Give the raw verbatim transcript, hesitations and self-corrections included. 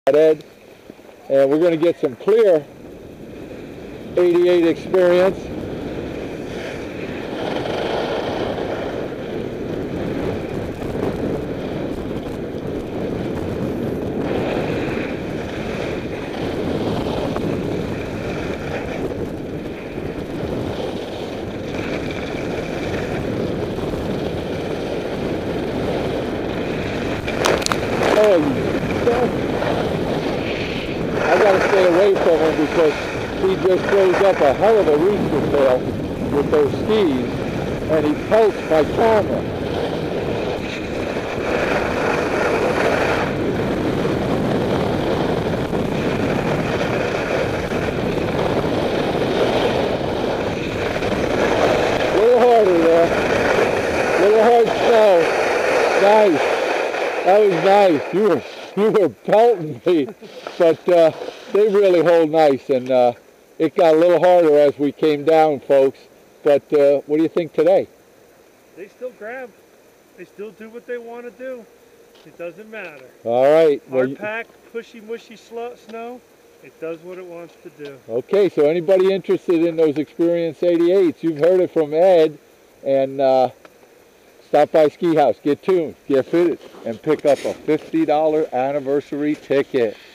Ed, and we're going to get some clear eighty-eight experience. Oh, I got to stay away from him because he just throws up a hell of a rooster tail with those skis, and he pelts my camera. A little harder there. A little hard snow. Nice. That was nice. You were you were pelting me, but uh, they really hold nice, and uh, it got a little harder as we came down, folks. But uh, what do you think today? They still grab. They still do what they want to do. It doesn't matter. All right. Well, Hard pack, pushy, mushy snow. It does what it wants to do. Okay. So anybody interested in those Experience eighty-eights, you've heard it from Ed, and. Uh, Stop by Ski House, get tuned, get fitted, and pick up a fifty dollar anniversary ticket.